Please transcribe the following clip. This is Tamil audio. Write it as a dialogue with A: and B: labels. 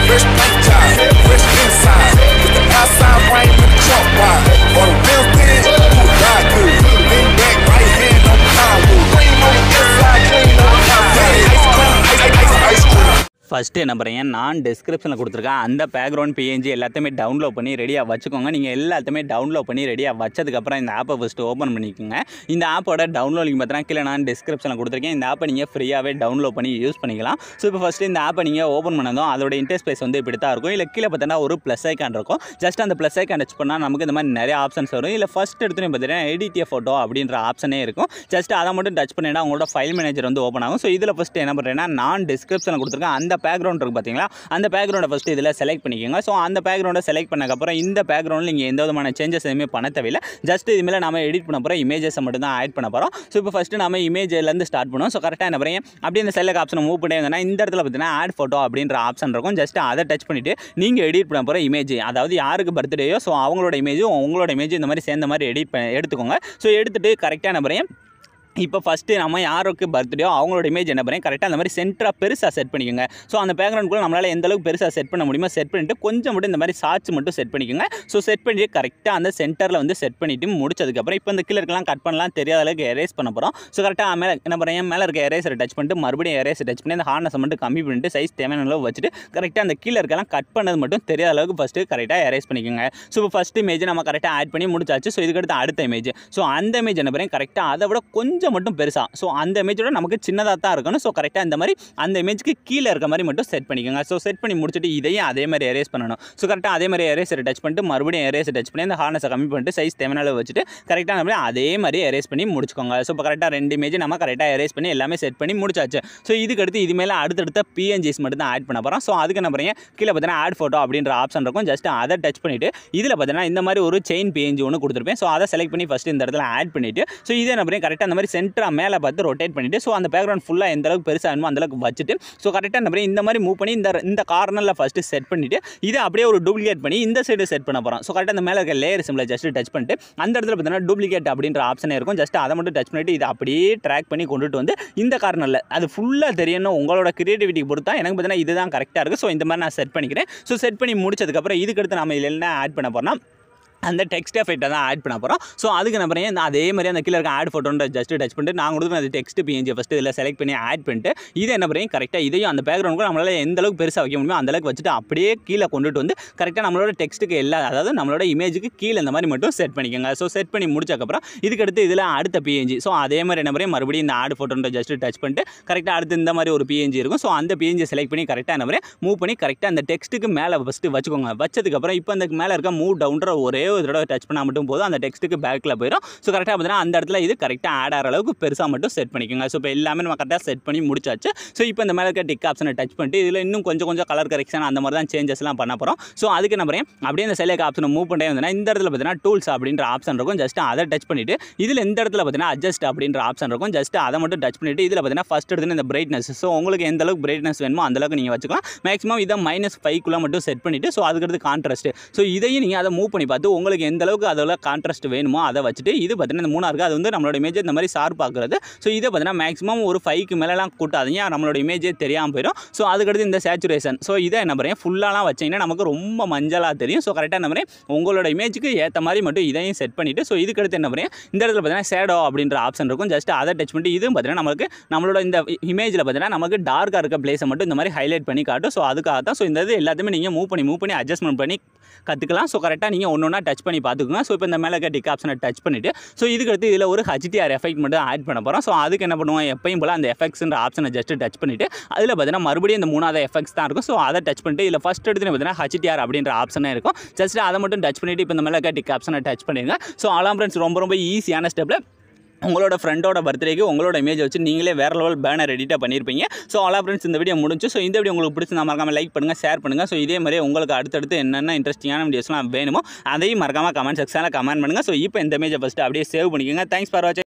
A: Fresh paint job, fresh inside. With the outside frame with the trunk wide. Or the real thing, ride good. Lean back, right hand on the power. Cream on the inside, clean on the outside. Ice cream, ice cream.
B: First என்ன பண்ணுறீங்க, நான் டிஸ்கிரிப்ஷனில் கொடுத்துருக்கேன் அந்த பேக்ரவுண்ட் பிஎன்ஜி எல்லாத்தையுமே டவுன்லோட் பண்ணி ரெடியாக வச்சுக்கோங்க. நீங்கள் எல்லாத்தையுமே டவுன்லோட் பண்ணி ரெடியாக வச்சதுக்கப்புறம் இந்த ஆப்பை ஃபஸ்ட்டு ஓப்பன் பண்ணிக்கோங்க. இந்த ஆப்போட டவுன்லோட் லிங்க் பார்த்தீங்கன்னா கீழே நான் டிஸ்கிரிப்ஷனில் கொடுத்துருக்கேன். இந்த ஆப்பை நீங்கள் ஃப்ரீயாகவே டவுன்லோட் பண்ணி யூஸ் பண்ணிக்கலாம். ஸோ இப்போ ஃபஸ்ட்டு இந்த ஆப்பை நீங்கள் ஓப்பன் பண்ணதும் அதோட இன்டர்ஃபேஸ் வந்து இப்படி தான் இருக்கும். இல்லை கீழே பார்த்தீங்கன்னா ஒரு ப்ளஸ் ஐக்கான் இருக்கும். ஜஸ்ட் அந்த ப்ளஸ் ஐக்கான் டச் பண்ணால் நமக்கு இந்த மாதிரி நிறைய ஆப்ஷன்ஸ் வரும். இல்லை ஃபஸ்ட் எடுத்துன்னு பார்த்தீங்கன்னா எடிட் ஃபோட்டோ அப்படின்ற ஆப்ஷனே இருக்கும். ஜஸ்ட் அதை மட்டும் டச் பண்ணினா உங்களோட ஃபைல் மேனேஜர் வந்து ஓப்பன் ஆகும். ஸோ இதில் ஃபஸ்ட்டு என்ன பண்ணுறேன்னா, நான் டிஸ்கிரிப்ஷனில் கொடுத்துருக்கேன் அந்த பேக்ரவுண்ட் இருக்குது பார்த்தீங்களா, அந்த பேக்ரவுண்டை ஃபஸ்ட்டு இதில் செலக்ட் பண்ணிக்கோங்க. ஸோ அந்த பேக்ரவுண்டை செலக்ட் பண்ணக்கப்புறம் இந்த பேக்ரவுண்டில் நீங்கள் எந்த விதமான சேஞ்சஸ் எதுவுமே பண்ண தேவையில்லை. ஜஸ்ட் இதுமாதிரி நம்ம எடிட் பண்ண போகிறோம், இமேஜஸை மட்டும் தான் ஆட் பண்ண போகிறோம். ஸோ இப்போ ஃபஸ்ட்டு நம்ம இமேஜ்லேருந்து ஸ்டார்ட் பண்ணுவோம். ஸோ கரெக்டாக என்ன பண்ணுறீங்க, அப்படியே இந்த செலக்ட் ஆப்ஷனை மூவ் பண்ணி வந்தோன்னா இந்த இடத்துல பார்த்தீங்கன்னா ஆட் ஃபோட்டோ அப்படின்ற ஆப்ஷன் இருக்கும். ஜஸ்ட் அதை டச் பண்ணிவிட்டு நீங்கள் எடிட் பண்ண போகிற இமேஜ், அதாவது யாருக்கு பர்த்டேயோ ஸோ அவங்களோட இமேஜும் உங்களோட இமேஜ் இந்த மாதிரி சேர்ந்த மாதிரி எடுத்துக்கோங்க. ஸோ எடுத்துகிட்டு கரெக்டாக என்ன பண்ணுறீங்க, இப்போ ஃபஸ்ட்டு நம்ம யாருக்கு பர்த்டேயோ அவங்களோட இமேஜ் என்ன பண்ணுறேன் கரெக்டாக அந்த மாதிரி சென்டராக பெருசாக செட் பண்ணிக்கோங்க. ஸோ அந்த பேக்ரவுண்டுக்குள்ள நம்மளால் எந்த அளவுக்கு பெருசாக செட் பண்ண முடியுமோ செட் பண்ணிவிட்டு கொஞ்சம் மட்டும் இந்த மாதிரி சாட்சி மட்டும் செட் பண்ணிக்கோங்க. ஸோ செட் பண்ணிட்டு கரெக்டாக அந்த சென்டரில் வந்து செட் பண்ணிவிட்டு முடிச்சதுக்கப்புறம் இப்போ இந்த கீழே இருக்கலாம் கட் பண்ணலாம் தெரியாத அளவுக்கு எரேஸ் பண்ண போகிறோம். ஸோ கரெக்டாக மேலே என்ன பண்ணுறேன், மேலே இருக்க எரேஸரை டச் பண்ணிட்டு மறுபடியும் எரேஸை டச் பண்ணி அந்த ஹார்னஸை மட்டும் கம்மி பண்ணிட்டு சைஸ் தேவையான அளவு வச்சுட்டு கரெக்டாக அந்த கீழே இருக்கலாம் கட் பண்ணது மட்டும் தெரியாத அளவுக்கு ஃபஸ்ட்டு கரெக்டாக எரேஸ் பண்ணிக்கோங்க. ஸோ இப்போ ஃபஸ்ட் இமேஜ் நம்ம கரெக்டாக ஆட் பண்ணி முடிச்சாச்சு. ஸோ இதுக்கடுத்து அடுத்த இமேஜ், ஸோ அந்த இமேஜ் என்ன பண்ணுறேன் கரெக்டாக அதை விட கொஞ்சம் மட்டும் பெருசாக, ஸோ அந்த இமேஜோட நமக்கு சின்னதாக தான் இருக்கணும். ஸோ கரெக்டாக இந்த மாதிரி அந்த இமேஜ்க்கு கீழே இருக்க மாதிரி மட்டும் செட் பண்ணிக்கோங்க. ஸோ செட் பண்ணி முடிச்சுட்டு இதையும் அதே மாதிரி எரேஸ் பண்ணணும். ஸோ கரெக்டாக அதே மாதிரி எரேஸரை டச் பண்ணிட்டு மறுபடியும் எரேஸை டச் பண்ணி அந்த ஹார்னஸை கம்மி பண்ணிட்டு சைஸ் தேவையான அளவு வச்சுட்டு கரெக்டாக நம்ம அதே மாதிரி எரேஸ் பண்ணி முடிச்சுக்கோங்க. ஸோ இப்போ கரெக்டாக ரெண்டு இமேஜ் நம்ம கரெக்டாக எரேஸ் பண்ணி எல்லாமே செட் பண்ணி முடிச்சாச்சு. ஸோ இதுக்கடுத்து இது மேலே அடுத்தடுத்த பிஎன்ஜிஸ் மட்டும் தான் ஆட் பண்ண போகிறோம். ஸோ அதுக்கு என்ன பண்ணுறீங்க, கீழே பார்த்தீங்கன்னா ஆட் ஃபோட்டோ அப்படின்ற ஆப்ஷன் இருக்கும். ஜஸ்ட் அதை டச் பண்ணிவிட்டு இதில் பார்த்தீங்கன்னா இந்த மாதிரி ஒரு செயின் பிஎன்ஜி ஒன்று கொடுத்துருப்பேன். ஸோ அதை செலக்ட் பண்ணி ஃபஸ்ட்டு இந்த இடத்துல ஆட் பண்ணிவிட்டு ஸோ இதை என்ன பண்ணுறேன் கரெக்டாக அந்த மாதிரி சென்டராக மேலே பார்த்து ரொட்டேட் பண்ணிவிட்டு ஸோ அந்த பேக்ரவுண்ட் ஃபுல்லாக எந்த அளவுக்கு பெருசாக வேணுமோ அந்தளவுக்கு வச்சுட்டு ஸோ கரெக்டாக என்ன பண்ணி இந்த மாதிரி மூவ் பண்ணி இந்த கார்னரில் ஃபஸ்ட்டு செட் பண்ணிவிட்டு இதை அப்படியே ஒரு டூப்ளிகேட் பண்ணி இந்த சைடு செட் பண்ண போகிறோம். ஸோ கரெக்டாக அந்த மேலே இருக்க லேயர் சிம்பிளை ஜஸ்ட் டச் பண்ணிட்டு அந்த இடத்துல பார்த்தீங்கன்னா டூப்ளிகேட் அப்படின்ற ஆப்ஷனே இருக்கும். ஜஸ்ட் அதை மட்டும் டச் பண்ணிவிட்டு இதை அப்படியே ட்ராக் பண்ணி கொண்டுட்டு வந்து இந்த கார்னரில் அது ஃபுல்லாக தெரியணும். உங்களோட கிரியேட்டிவிட்டி பொறுத்தா எனக்கு பார்த்தீங்கன்னா இதுதான் கரெக்டாக இருக்குது. ஸோ இந்த மாதிரி நான் செட் பண்ணிக்கிறேன். ஸோ செட் பண்ணி முடிச்சதுக்கப்புறம் இதுக்கடுத்து நம்ம இதில் என்ன ஆட் பண்ண போகிறோம்னா அந்த டெக்ஸ்ட் எஃபெக்ட்டை தான் ஆட் பண்ண போகிறோம். ஸோ அதுக்கு என்ன பண்ணுறேன், அதே மாதிரி அந்த கீழே இருக்க ஆட் ஃபோட்டோன்ற ஜஸ்ட் டச் பண்ணிட்டு நான் கொடுத்து அந்த டெக்ஸ்ட் பிஎன்ஜி ஃபஸ்ட்டு இதில் செலக்ட் பண்ணி ஆட் பண்ணிட்டு இதை என்ன பண்ணுறேன் கரெக்டாக இதையும் அந்த பேக்ரவுண்டுக்கு நம்மளால் எந்த அளவுக்கு பெருசாக வைக்க முடியுமோ அந்த அளவுக்கு வச்சுட்டு அப்படியே கீழே கொண்டுட்டு வந்து கரெக்டாக நம்மளோட டெக்ஸ்ட்டுக்கு அதாவது நம்மளோட இமேஜுக்கு கீழே இந்த மாதிரி மட்டும் செட் பண்ணிக்கோங்க. ஸோ செட் பண்ணி முடிச்சக்கப்புறம் இதுக்கடுத்து இதில் அடுத்த பிஎன்ஜி, ஸோ அதே மாதிரி என்ன பண்ணுறேன் மறுபடியும் இந்த ஆட் ஃபோட்டோன்ற ஜஸ்ட் டச் பண்ணிட்டு கரெக்டாக அடுத்து இந்த மாதிரி ஒரு பிஎன்ஜி இருக்கும். ஸோ அந்த பிஎன்ஜி செலக்ட் பண்ணி கரெக்டாக என்ன பண்ணுறேன் மூவ் பண்ணி கரெக்டாக அந்த டெக்ஸ்ட்டுக்கு மேலே ஃபஸ்ட்டு வச்சுக்கோங்க. வச்சதுக்கப்புறம் இப்போ அந்த மேலே இருக்க மூவ் டவுன்ற ஒரே ஒரு தடவை டச் பண்ணால் போதும் அந்த டெக்ஸ்ட்டுக்கு பேக்கில் போயிடும். ஸோ கரெக்டாக பார்த்தீங்கன்னா அந்த இடத்துல இது கரெக்டாக ஆட் ஆகிற அளவுக்கு பெருசாக மட்டும் செட் பண்ணிக்கோங்க. ஸோ இப்போ எல்லாமே நம்ம கரெக்டாக செட் பண்ணி முடிச்சாச்சு. ஸோ இப்போ இந்த மேலே இருக்க டிக் ஆப்ஷனை டச் பண்ணிட்டு இதில் இன்னும் கொஞ்சம் கலர் கரெக்ஷன் அந்த மாதிரி தான் சேஞ்சஸ்லாம் பண்ண போகிறோம். ஸோ அதுக்கு என்ன பண்ணுறேன் அப்படியே இந்த செலக்ட் ஆப்ஷனை மூவ் பண்ணிட்டே வந்தேன்னா இந்த இடத்துல பார்த்தீங்கன்னா டூல்ஸ் அப்படின்ற ஆப்ஷன் இருக்கும். ஜஸ்ட் அதை டச் பண்ணிவிட்டு இதில் இந்த இடத்துல பார்த்தீங்கன்னா அட்ஜஸ்ட் அப்படின்ற ஆப்ஷன் இருக்கும். ஜஸ்ட் அதை மட்டும் டச் பண்ணிவிட்டு இதில் பார்த்தீங்கன்னா ஃபஸ்ட் எடுத்து இந்த பிரைட்னஸ், ஸோ உங்களுக்கு எந்த அளவுக்கு பிரைட்னஸ் வேணுமோ அந்த அளவுக்கு நீங்கள் வச்சுக்கலாம். மேக்ஸிமம் இதை -5 மட்டும் செட் பண்ணிவிட்டு ஸோ அதுக்கடுத்து கான்ட்ராஸ்ட், ஸோ இதையும் நீங்கள் அதை மூவ் பண்ணி பார்த்து உங்களுக்கு எந்த அளவுக்கு அதில் கான்ட்ராஸ்ட் வேணுமோ அதை வச்சுட்டு இது பார்த்தீங்கன்னா இந்த 3 இருக்குது அது வந்து நம்மளோட இமேஜ் இந்த மாதிரி ஷார்ப் ஆக்குறது. ஸோ இதை பார்த்தீங்கன்னா மேக்ஸிமம் ஒரு 5க்கு மேலாம் கூட்டாதீங்க, நம்மளோட இமேஜே தெரியாமல் போயிடும். ஸோ அதுக்கடுத்து இந்த சேச்சுரேஷன், ஸோ இதை என்ன பண்ணுறேன் ஃபுல்லாலாம் வச்சிங்கன்னா நமக்கு ரொம்ப மஞ்சளாக தெரியும். ஸோ கரெக்டாக என்ன பண்ணுறேன் உங்களோட இமேஜுக்கு ஏற்ற மாதிரி மட்டும் இதையும் செட் பண்ணிவிட்டு ஸோ இதுக்கடுத்து என்ன பண்ணுறேன் இந்த இடத்துல பார்த்தீங்கன்னா ஷேடோ அப்படின்ற ஆப்ஷன் இருக்கும். ஜஸ்ட் அதை டச் பண்ணிட்டு இதுவும் பார்த்தீங்கன்னா நம்மளோட இந்த இமேஜில் பார்த்தீங்கன்னா நமக்கு டார்க்காக இருக்க பிளேஸை மட்டும் இந்த மாதிரி ஹைலைட் பண்ணி காட்டும். ஸோ அதுக்காக தான். ஸோ இந்த இது எல்லாத்தையுமே நீங்கள் மூவ் பண்ணி அட்ஜஸ்ட்மெண்ட் பண்ணி கற்றுக்கலாம். ஸோ கரெக்டாக நீங்கள் ஒன்று டச் பண்ணி பார்த்துக்கோங்க. ஸோ இப்போ இந்த மேலே இருக்க டிக் ஆப்ஷனை டச் பண்ணிவிட்டு ஸோ இதுக்கடுத்து இதில் ஒரு HDR எஃபெக்ட் மட்டும் ஆட் பண்ண போகிறோம். ஸோ அதுக்கு என்ன பண்ணுவோம், எப்பயும் போல் அந்த எஃபெக்ட்ஸ்ன்ற ஆப்ஷனை ஜஸ்ட் டச் பண்ணிவிட்டு அதில் பார்த்தீங்கன்னா மறுபடியும் இந்த 3வது எஃபெக்ட்ஸ் தான் இருக்கும். ஸோ அதை டச் பண்ணிட்டு இதில் ஃபஸ்ட் எடுத்து பார்த்தீங்கன்னா HDR அப்படின்ற ஆப்ஷனே இருக்கும். ஜஸ்ட் அதை மட்டும் டச் பண்ணிவிட்டு இப்போ இந்த மேலே இருக்க டிக் ஆப்ஷனை டச் பண்ணிடுங்க. ஸோ அவ்வளோ ஃப்ரெண்ட்ஸ், ரொம்ப ஈஸியான ஸ்டெப்பில் உங்களோட ஃப்ரெண்டோட பர்த்டேக்கு உங்களோட இமேஜ் வச்சு நீங்களே வேறு லெவல் பேனர் எடிட்டாக பண்ணியிருப்பீங்க. ஸோ ஆல் ஃப்ரெண்ட்ஸ் இந்த வீடியோ முடிஞ்சு. ஸோ இந்த வீடியோ உங்களுக்கு பிடிச்சி மறக்காமல் லைக் பண்ணுங்கள், ஷேர் பண்ணுங்கள். ஸோ இதே மாதிரி உங்களுக்கு அடுத்தடுத்து என்னென்ன இன்ட்ரெஸ்டிங்கான வீடியோஸ்லாம் வேணுமோ அதையும் மறக்காமல் கமெண்ட் செக்ஷனில் கமெண்ட் பண்ணுங்கள். ஸோ இப்போ இந்த இமேஜை ஃபஸ்ட்டு அப்படியே சேவ் பண்ணிக்கோங்க. தேங்க்ஸ் ஃபார் வாட்சிங்.